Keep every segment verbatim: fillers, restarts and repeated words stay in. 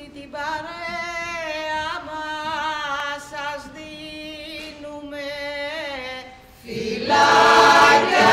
αυτή την παρέα μας σας δίνουμε φυλάκια.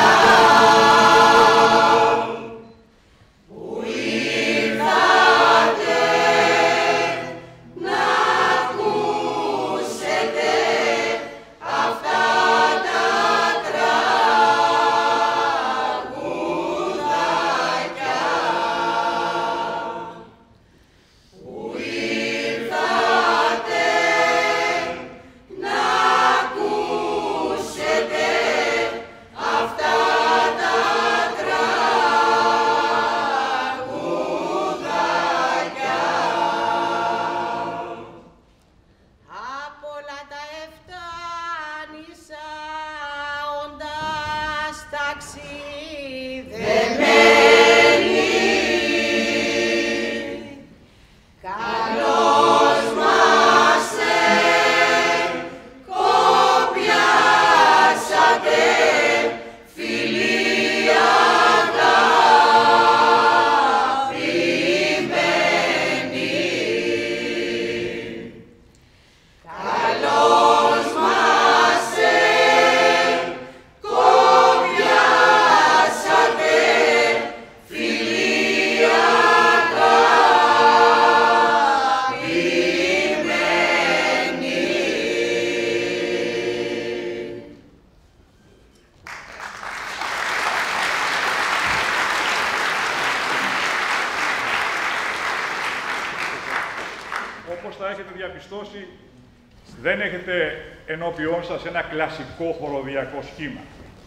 Όπως θα έχετε διαπιστώσει, δεν έχετε ενώπιόν σας ένα κλασικό χοροδιακό σχήμα.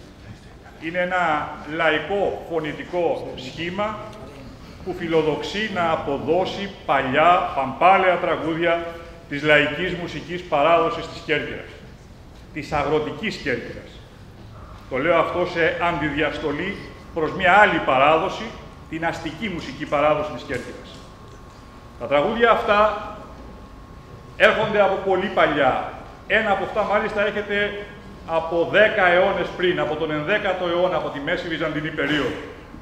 Είναι ένα λαϊκό φωνητικό σχήμα που φιλοδοξεί να αποδώσει παλιά, παμπάλαια τραγούδια της λαϊκής μουσικής παράδοσης της Κέρκυρας, της αγροτικής Κέρκυρας. Το λέω αυτό σε αντιδιαστολή προς μια άλλη παράδοση, την αστική μουσική παράδοση της Κέρκυρας. Τα τραγούδια αυτά έρχονται από πολύ παλιά. Ένα από αυτά μάλιστα έρχεται από δέκα αιώνες πριν, από τον ενδέκατο αιώνα, από τη Μέση Βυζαντινή περίοδο.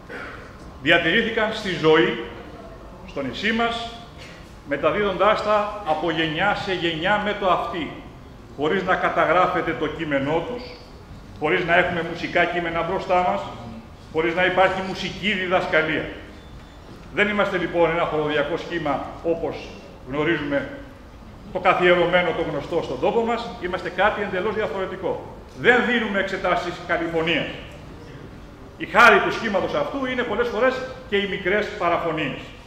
Διατηρήθηκαν στη ζωή, στο νησί μας, μεταδίδοντάς τα από γενιά σε γενιά με το αυτί, χωρίς να καταγράφεται το κείμενό τους, χωρίς να έχουμε μουσικά κείμενα μπροστά μας, χωρίς να υπάρχει μουσική διδασκαλία. Δεν είμαστε λοιπόν ένα χοροδιακό σχήμα όπως γνωρίζουμε το καθιερωμένο, το γνωστό στον τόπο μας, είμαστε κάτι εντελώς διαφορετικό. Δεν δίνουμε εξετάσεις καλυφωνίας. Η χάρη του σχήματος αυτού είναι πολλές φορές και οι μικρές παραφωνίες.